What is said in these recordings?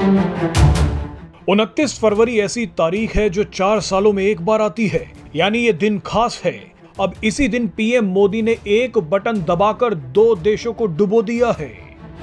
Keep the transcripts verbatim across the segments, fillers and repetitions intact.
उनतीस फरवरी ऐसी तारीख है जो चार सालों में एक बार आती है, यानी ये दिन खास है। अब इसी दिन पीएम मोदी ने एक बटन दबाकर दो देशों को डुबो दिया है।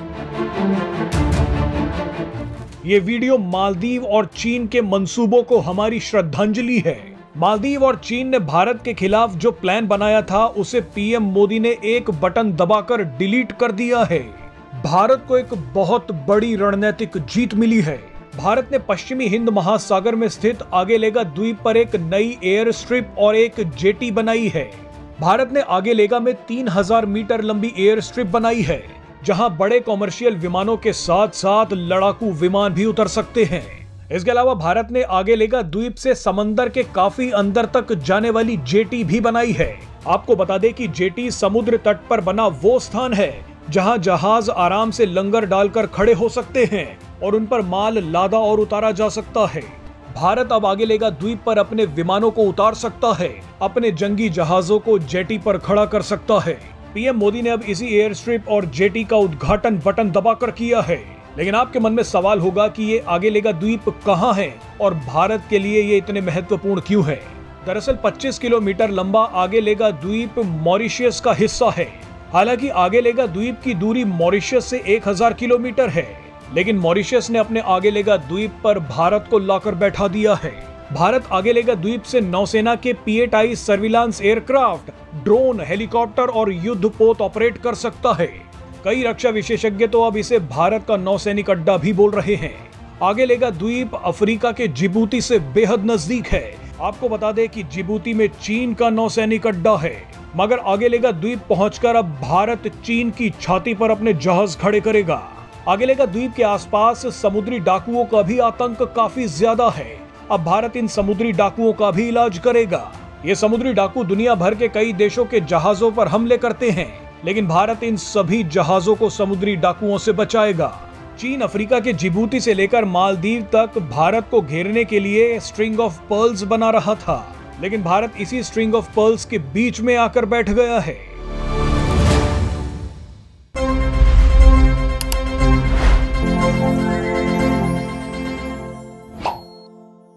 ये वीडियो मालदीव और चीन के मंसूबों को हमारी श्रद्धांजलि है। मालदीव और चीन ने भारत के खिलाफ जो प्लान बनाया था उसे पीएम मोदी ने एक बटन दबाकर डिलीट कर दिया है। भारत को एक बहुत बड़ी रणनीतिक जीत मिली है। भारत ने पश्चिमी हिंद महासागर में स्थित आगेलेगा द्वीप पर एक नई एयर स्ट्रिप और एक जेटी बनाई है। भारत ने आगेलेगा में तीन हज़ार मीटर लंबी एयर स्ट्रिप बनाई है, जहां बड़े कॉमर्शियल विमानों के साथ साथ लड़ाकू विमान भी उतर सकते हैं। इसके अलावा भारत ने आगेलेगा द्वीप से समंदर के काफी अंदर तक जाने वाली जेटी भी बनाई है। आपको बता दें कि जेटी समुद्र तट पर बना वो स्थान है जहां जहाज आराम से लंगर डालकर खड़े हो सकते हैं और उन पर माल लादा और उतारा जा सकता है। भारत अब आगेलेगा द्वीप पर अपने विमानों को उतार सकता है, अपने जंगी जहाजों को जेटी पर खड़ा कर सकता है। पीएम मोदी ने अब इसी एयर स्ट्रिप और जेटी का उद्घाटन बटन दबाकर किया है। लेकिन आपके मन में सवाल होगा कि ये आगेलेगा द्वीप कहां है और भारत के लिए ये इतने महत्वपूर्ण क्यों है। दरअसल पच्चीस किलोमीटर लंबा आगेलेगा द्वीप मॉरिशस का हिस्सा है। हालांकि आगेलेगा द्वीप की दूरी मॉरिशस से एक हज़ार किलोमीटर है, लेकिन मॉरिशस ने अपने आगेलेगा द्वीप पर भारत को लाकर बैठा दिया है। भारत आगेलेगा द्वीप से नौसेना के P8I surveillance aircraft, drone, helicopter और युद्धपोत ऑपरेट कर सकता है। कई रक्षा विशेषज्ञ तो अब इसे भारत का नौसैनिक अड्डा भी बोल रहे हैं। आगेलेगा द्वीप अफ्रीका के जिबूती से बेहद नजदीक है। आपको बता दें कि जिबूती में चीन का नौसैनिक अड्डा है, मगर आगेलेगा द्वीप पहुंचकर अब भारत चीन की छाती पर अपने जहाज खड़े करेगा। आगेलेगा द्वीप के आसपास समुद्री डाकुओं का भी आतंक काफी ज्यादा है। अब भारत इन समुद्री डाकुओं का भी इलाज करेगा। ये समुद्री डाकू दुनिया भर के कई देशों के जहाजों पर हमले करते हैं, लेकिन भारत इन सभी जहाजों को समुद्री डाकुओं से बचाएगा। चीन अफ्रीका के जिबूती से लेकर मालदीव तक भारत को घेरने के लिए स्ट्रिंग ऑफ पर्ल्स बना रहा था, लेकिन भारत इसी स्ट्रिंग ऑफ पर्ल्स के बीच में आकर बैठ गया है।